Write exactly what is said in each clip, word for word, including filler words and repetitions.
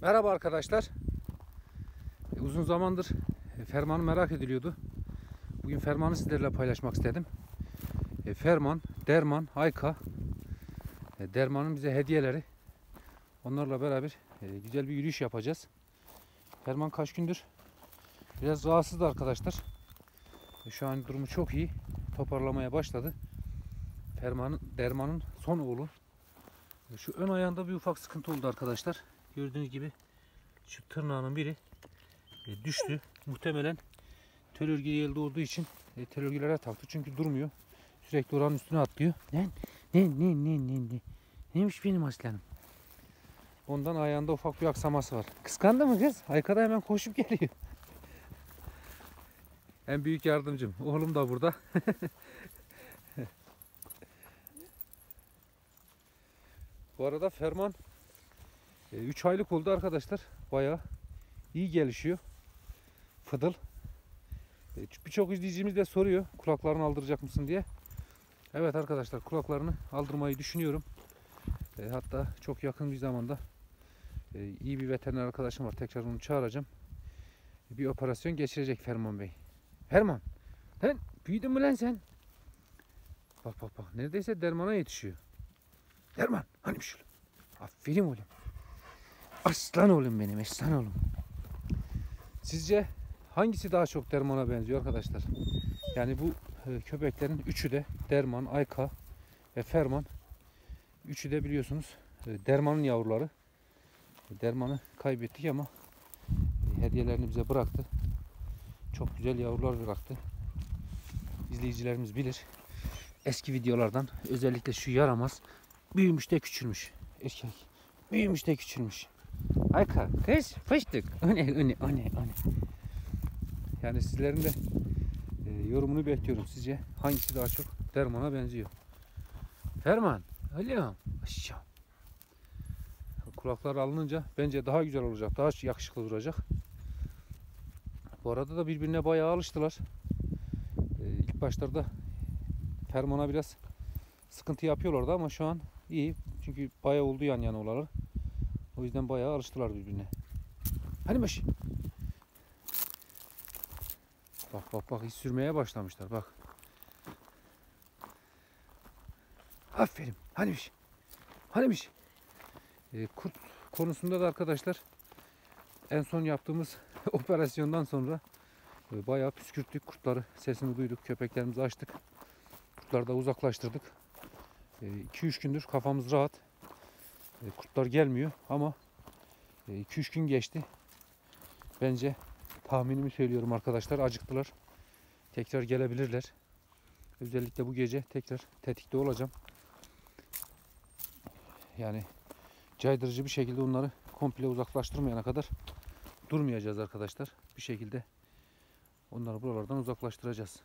Merhaba arkadaşlar. E, uzun zamandır e, Ferman'ı merak ediliyordu. Bugün Ferman'ı sizlerle paylaşmak istedim. E, Ferman, Derman, Ayka. E, Derman'ın bize hediyeleri. Onlarla beraber e, güzel bir yürüyüş yapacağız. Ferman kaç gündür biraz rahatsızdı arkadaşlar. E, şu an durumu çok iyi. Toparlamaya başladı. Ferman'ın, Derman'ın son oğlu. E, şu ön ayağında bir ufak sıkıntı oldu arkadaşlar. Gördüğünüz gibi şu tırnağının biri e, düştü. Muhtemelen tel örgü elde olduğu için e, tel örgülere taktı. Çünkü durmuyor. Sürekli oranın üstüne atlıyor. Ne? Ne? Ne? Ne? Ne? Ne? Neymiş benim aslanım? Ondan ayağında ufak bir aksaması var. Kıskandı mı kız? Aykada hemen koşup geliyor. En büyük yardımcım. Oğlum da burada. Bu arada Ferman üç aylık oldu arkadaşlar. Bayağı iyi gelişiyor. Fıdıl. Birçok izleyicimiz de soruyor kulaklarını aldıracak mısın diye. Evet arkadaşlar, kulaklarını aldırmayı düşünüyorum. E, hatta çok yakın bir zamanda e, iyi bir veteriner arkadaşım var. Tekrar onu çağıracağım. Bir operasyon geçirecek Ferman Bey. Ferman, sen büyüdün mü lan sen? Bak bak bak, neredeyse Derman'a yetişiyor. Derman, hani şöyle. Aferin oğlum. Aslan oğlum benim, aslan oğlum. Sizce hangisi daha çok Derman'a benziyor arkadaşlar? Yani bu e, köpeklerin üçü de Derman, Ayka ve Ferman. Üçü de biliyorsunuz e, Derman'ın yavruları. E, Derman'ı kaybettik ama e, hediyelerini bize bıraktı. Çok güzel yavrular bıraktı. İzleyicilerimiz bilir. Eski videolardan özellikle şu yaramaz büyümüş de küçülmüş. Erkek büyümüş de küçülmüş. Ayka, kız, fıştık. O ne, o ne, o ne, o ne. Yani sizlerin de e, yorumunu bekliyorum. Sizce hangisi daha çok Derman'a benziyor? Ferman, alo. Aşağı. Kulaklar alınınca bence daha güzel olacak. Daha yakışıklı duracak. Bu arada da birbirine bayağı alıştılar. E, ilk başlarda Ferman'a biraz sıkıntı yapıyorlardı ama şu an iyi. Çünkü bayağı oldu yan yana olarak. O yüzden bayağı alıştılar birbirine. Hani baş. Bak bak bak, hiç sürmeye başlamışlar bak. Aferin. Hanimiş. Hanimiş. E, kurt konusunda da arkadaşlar en son yaptığımız operasyondan sonra e, bayağı püskürttük kurtları. Sesini duyduk. Köpeklerimizi açtık. Kurtları da uzaklaştırdık. iki üç gündür kafamız rahat. E, kurtlar gelmiyor ama iki üç gün geçti. Bence tahminimi söylüyorum arkadaşlar. Acıktılar. Tekrar gelebilirler. Özellikle bu gece tekrar tetikte olacağım. Yani caydırıcı bir şekilde onları komple uzaklaştırmayana kadar durmayacağız arkadaşlar. Bir şekilde onları buralardan uzaklaştıracağız.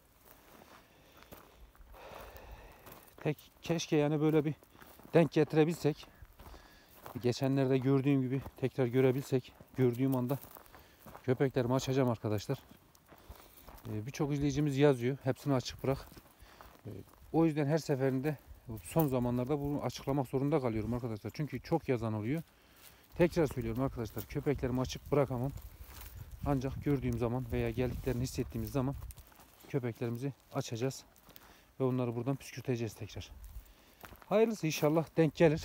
Tek keşke yani böyle bir denk getirebilsek. Geçenlerde gördüğüm gibi tekrar görebilsek. Gördüğüm anda köpeklerimi açacağım arkadaşlar. Birçok izleyicimiz yazıyor. Hepsini açık bırak. O yüzden her seferinde son zamanlarda bunu açıklamak zorunda kalıyorum arkadaşlar. Çünkü çok yazan oluyor. Tekrar söylüyorum arkadaşlar. Köpeklerimi açık bırakamam. Ancak gördüğüm zaman veya geldiklerini hissettiğimiz zaman köpeklerimizi açacağız. Ve onları buradan püskürteceğiz tekrar. Hayırlısı, inşallah denk gelir.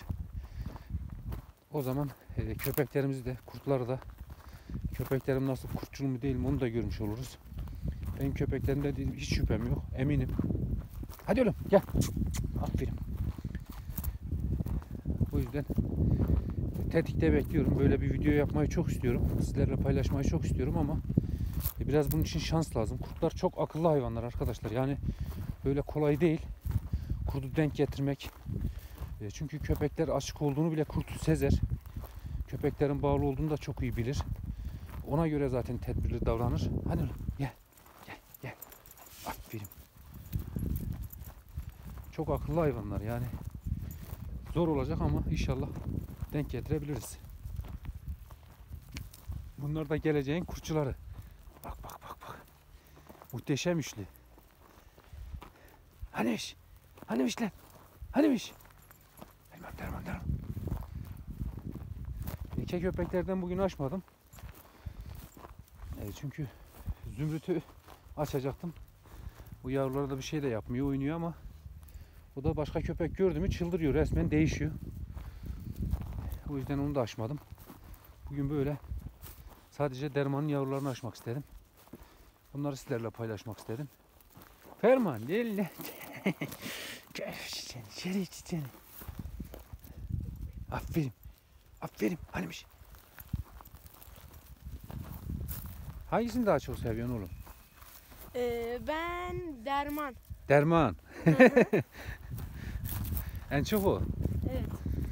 O zaman e, köpeklerimizi de, kurtları da, köpeklerim nasıl, kurtçul mu değil mi onu da görmüş oluruz. Benim köpeklerimde hiç şüphem yok. Eminim. Hadi oğlum gel. Aferin. O yüzden tetikte bekliyorum. Böyle bir video yapmayı çok istiyorum. Sizlerle paylaşmayı çok istiyorum ama biraz bunun için şans lazım. Kurtlar çok akıllı hayvanlar arkadaşlar. Yani böyle kolay değil. Kurdu denk getirmek. Çünkü köpekler açık olduğunu bile kurt sezer. Köpeklerin bağlı olduğunu da çok iyi bilir. Ona göre zaten tedbirli davranır. Hadi oğlum gel. Gel gel. Aferin. Çok akıllı hayvanlar yani. Zor olacak ama inşallah denk getirebiliriz. Bunlar da geleceğin kurtçuları. Bak bak bak bak. Muhteşem üçlü. Hanimiş. Hanimiş lan. Hanimiş. Derman derman derman. Eke köpeklerden bugün açmadım. E, çünkü Zümrüt'ü açacaktım. Bu yavrulara da bir şey de yapmıyor, oynuyor ama o da başka köpek gördü mü çıldırıyor, resmen değişiyor. O yüzden onu da açmadım. Bugün böyle sadece Derman'ın yavrularını açmak istedim. Onları sizlerle paylaşmak istedim. Ferman değil ne? Gel çiçeğini, içeri çiçeğini. Aferin. Aferin. Hanimiş. Hangisini daha çok seviyorsun oğlum? Ee, ben Derman. Derman. En çok o. Evet.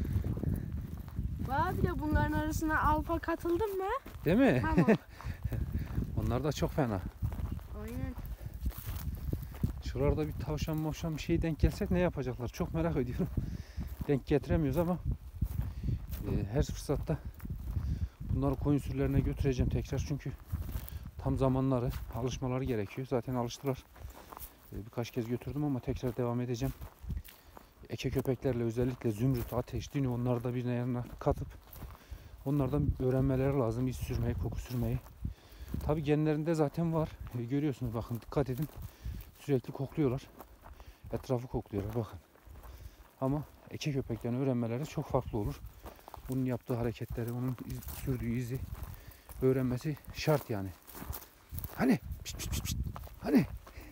Bana bir de bunların arasına Alfa katıldın mı? Değil mi? Tamam. Onlar da çok fena. Aynen. Şuralarda bir tavşan mavşan bir şey denk gelsek ne yapacaklar? Çok merak ediyorum. Denk getiremiyoruz ama e, her fırsatta bunları koyun sürülerine götüreceğim tekrar. Çünkü tam zamanları, alışmaları gerekiyor. Zaten alıştılar. E, birkaç kez götürdüm ama tekrar devam edeceğim. Eke köpeklerle özellikle Zümrüt, Ateş, Dino onları da birine yanına katıp onlardan öğrenmeleri lazım. İz sürmeyi, koku sürmeyi. Tabi genlerinde zaten var. E, görüyorsunuz bakın, dikkat edin. Sürekli kokluyorlar. Etrafı kokluyorlar bakın. Ama eke köpeklerini öğrenmeleri çok farklı olur. Bunun yaptığı hareketleri, onun iz, sürdüğü izi öğrenmesi şart yani. Hani? Pişt, pişt, pişt, pişt. Hani?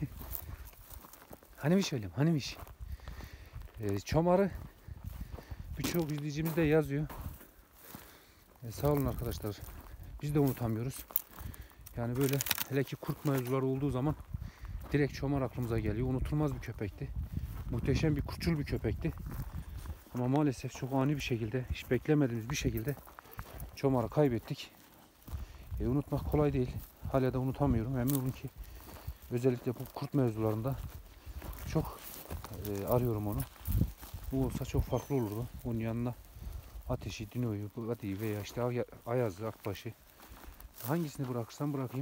Hanimiş öyle mi? Hanimiş. Ee, çomarı birçok izleyicimiz de yazıyor. Ee, sağ olun arkadaşlar. Biz de unutamıyoruz. Yani böyle hele ki kurt mevzuları olduğu zaman direkt çomar aklımıza geliyor. Unutulmaz bir köpekti. Muhteşem bir kurtçul bir köpekti. Ama maalesef çok ani bir şekilde, hiç beklemediğimiz bir şekilde çomarı kaybettik. E, unutmak kolay değil. Hala da unutamıyorum. Emin olun ki özellikle bu kurt mevzularında çok e, arıyorum onu. Bu olsa çok farklı olurdu. Onun yanına Ateşi, Dino'yu, Adi'yi veya işte Ayaz'ı, Akbaş'ı hangisini bırakırsam bırakayım.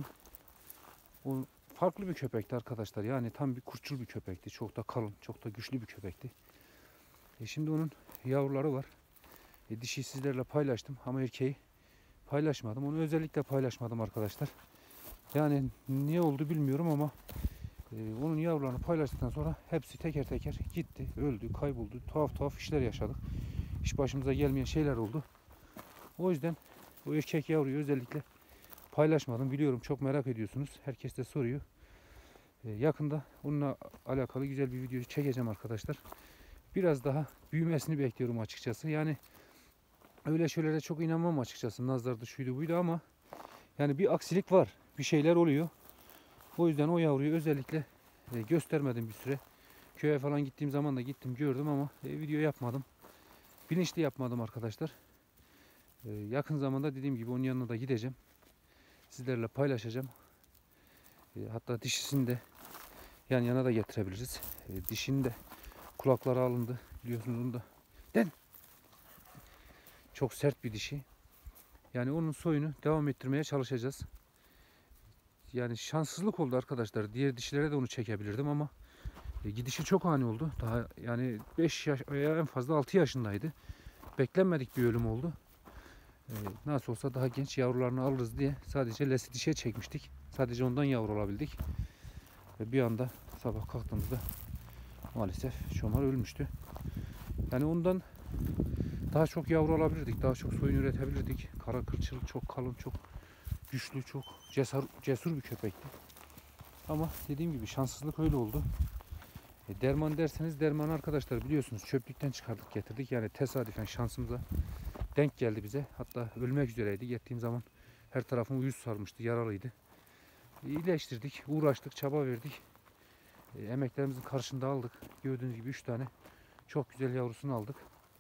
O farklı bir köpekti arkadaşlar. Yani tam bir kurtçul bir köpekti. Çok da kalın, çok da güçlü bir köpekti. E şimdi onun yavruları var. E dişi sizlerle paylaştım ama erkeği paylaşmadım. Onu özellikle paylaşmadım arkadaşlar. Yani niye oldu bilmiyorum ama e, onun yavrularını paylaştıktan sonra hepsi teker teker gitti, öldü, kayboldu. Tuhaf tuhaf işler yaşadık. Hiç başımıza gelmeyen şeyler oldu. O yüzden o erkek yavruyu özellikle paylaşmadım. Biliyorum çok merak ediyorsunuz. Herkes de soruyor. E, yakında onunla alakalı güzel bir video çekeceğim arkadaşlar. Biraz daha büyümesini bekliyorum açıkçası. Yani öyle şeylere çok inanmam açıkçası. Nazardı şuydu buydu ama yani bir aksilik var. Bir şeyler oluyor. O yüzden o yavruyu özellikle e, göstermedim bir süre. Köye falan gittiğim zaman da gittim gördüm ama e, video yapmadım. Bilinçli yapmadım arkadaşlar. E, yakın zamanda dediğim gibi onun yanına da gideceğim. Sizlerle paylaşacağım. E, hatta dişisini de yan yana da getirebiliriz. E, dişinin de kulakları alındı. Biliyorsunuz onu da. Den. Çok sert bir dişi. Yani onun soyunu devam ettirmeye çalışacağız. Yani şanssızlık oldu arkadaşlar. Diğer dişilere de onu çekebilirdim ama e, gidişi çok ani oldu. Daha yani beş yaş veya en fazla altı yaşındaydı. Beklenmedik bir ölüm oldu. E, nasıl olsa daha genç yavrularını alırız diye sadece lesi dişe çekmiştik. Sadece ondan yavru olabildik. Ve bir anda sabah kalktığımızda maalesef çomar ölmüştü. Yani ondan daha çok yavru alabilirdik. Daha çok soyun üretebilirdik. Kara kılçıl, çok kalın, çok güçlü, çok cesur, cesur bir köpekti. Ama dediğim gibi şanssızlık öyle oldu. E, derman derseniz derman arkadaşlar biliyorsunuz çöplükten çıkardık getirdik. Yani tesadüfen şansımıza denk geldi bize. Hatta ölmek üzereydi. Gittiğim zaman her tarafım uyuz sarmıştı, yaralıydı. E, iyileştirdik, uğraştık, çaba verdik. E, emeklerimizin karşılığında aldık. Gördüğünüz gibi üç tane çok güzel yavrusunu aldık.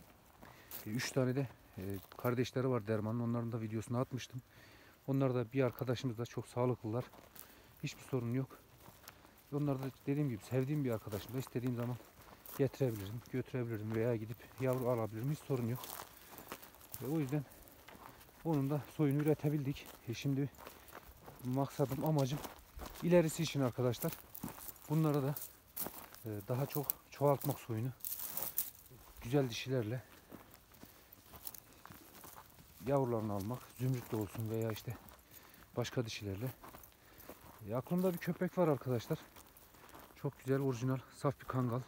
üç tane de e, kardeşleri var dermanın. Onların da videosunu atmıştım. Onlar da bir arkadaşımız da çok sağlıklılar. Hiçbir sorun yok. Onlar da dediğim gibi sevdiğim bir arkadaşım da istediğim zaman getirebilirim, götürebilirim veya gidip yavru alabilirim. Hiç sorun yok. Ve o yüzden onun da soyunu üretebildik. E şimdi maksadım, amacım ilerisi için arkadaşlar. Bunları da e, daha çok çoğaltmak soyunu. Güzel dişilerle yavrularını almak. Zümrütle olsun veya işte başka dişilerle. E, aklımda bir köpek var arkadaşlar. Çok güzel, orijinal, saf bir kangal.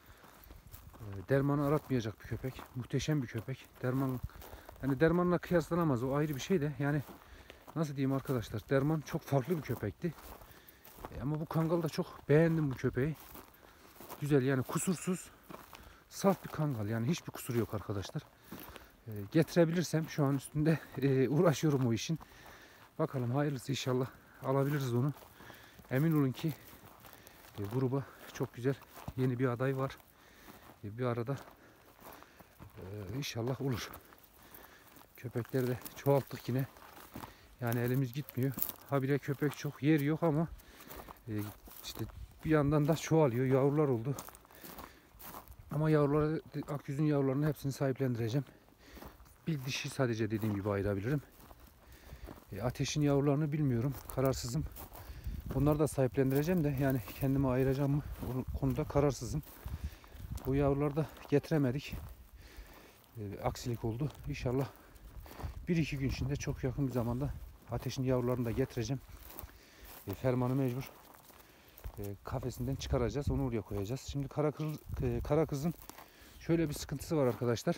E, dermanı aratmayacak bir köpek. Muhteşem bir köpek. Derman, yani dermanla kıyaslanamaz. O ayrı bir şey de. Yani nasıl diyeyim arkadaşlar. Derman çok farklı bir köpekti. E, ama bu kangal da çok beğendim bu köpeği. Güzel, yani kusursuz, saf bir kangal. Yani hiçbir kusuru yok arkadaşlar. E, getirebilirsem şu an üstünde e, uğraşıyorum o işin. Bakalım hayırlısı, inşallah alabiliriz onu. Emin olun ki e, gruba çok güzel yeni bir aday var. E, bir arada e, inşallah olur. Köpekleri de çoğalttık yine. Yani elimiz gitmiyor. Habire köpek çok, yer yok ama e, işte bir yandan da çoğalıyor. Yavrular oldu. Ama yavruları, akyüzün yavrularının hepsini sahiplendireceğim. Bir dişi sadece dediğim gibi ayırabilirim. E, ateşin yavrularını bilmiyorum. Kararsızım. Onları da sahiplendireceğim de yani kendime ayıracağım mı o konuda kararsızım. Bu yavruları da getiremedik. E, aksilik oldu. İnşallah bir iki gün içinde, çok yakın bir zamanda ateşin yavrularını da getireceğim. E, Fermanı mecbur e, kafesinden çıkaracağız. Onu oraya koyacağız. Şimdi kara, kız, e, kara kızın şöyle bir sıkıntısı var arkadaşlar.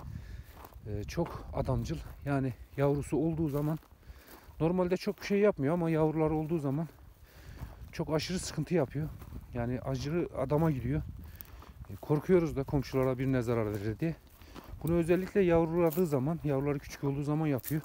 E, çok adamcıl. Yani yavrusu olduğu zaman normalde çok bir şey yapmıyor ama yavrular olduğu zaman çok aşırı sıkıntı yapıyor. Yani aşırı adama gidiyor. E, korkuyoruz da komşulara birine zarar verir diye. Bunu özellikle yavruladığı zaman, yavruları küçük olduğu zaman yapıyor.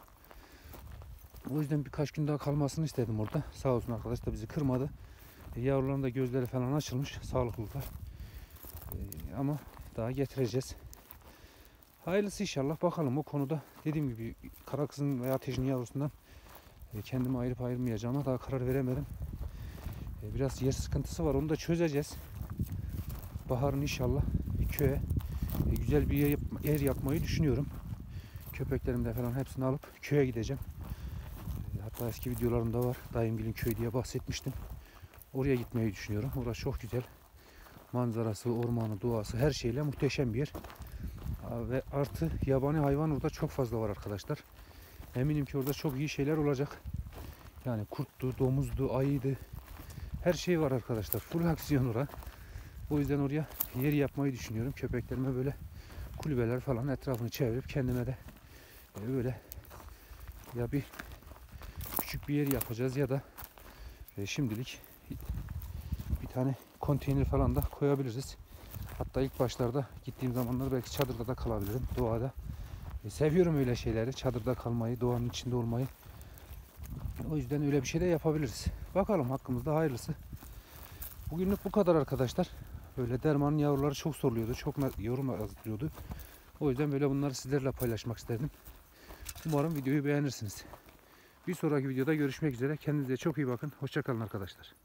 O yüzden birkaç gün daha kalmasını istedim orada. Sağ olsun arkadaş da bizi kırmadı. E, yavruların da gözleri falan açılmış. Sağlıklılar. E, ama daha getireceğiz. Hayırlısı inşallah. Bakalım o konuda. Dediğim gibi kara kızın veya ateşin yavrusundan e, kendimi ayırıp ayırmayacağıma daha karar veremedim. E, biraz yer sıkıntısı var. Onu da çözeceğiz. Baharın inşallah köye e, güzel bir yer, yap yer yapmayı düşünüyorum. Köpeklerimde falan hepsini alıp köye gideceğim. E, hatta eski videolarımda var. Dayımgil'in köyü diye bahsetmiştim. Oraya gitmeyi düşünüyorum. Orası çok güzel. Manzarası, ormanı, doğası, her şeyle muhteşem bir yer. Ve artı yabani hayvan orada çok fazla var arkadaşlar. Eminim ki orada çok iyi şeyler olacak. Yani kurttu, domuzdu, ayıydı. Her şey var arkadaşlar. Full aksiyon orada. O yüzden oraya yer yapmayı düşünüyorum. Köpeklerime böyle kulübeler falan etrafını çevirip kendime de böyle ya bir küçük bir yer yapacağız ya da şimdilik bir tane konteyner falan da koyabiliriz. Hatta ilk başlarda gittiğim zamanlar belki çadırda da kalabilirim doğada. E, seviyorum öyle şeyleri. Çadırda kalmayı, doğanın içinde olmayı. O yüzden öyle bir şey de yapabiliriz. Bakalım, hakkımızda hayırlısı. Bugünlük bu kadar arkadaşlar. Böyle dermanın yavruları çok soruluyordu. Çok yorum yazdırıyordu. O yüzden böyle bunları sizlerle paylaşmak istedim. Umarım videoyu beğenirsiniz. Bir sonraki videoda görüşmek üzere. Kendinize çok iyi bakın. Hoşça kalın arkadaşlar.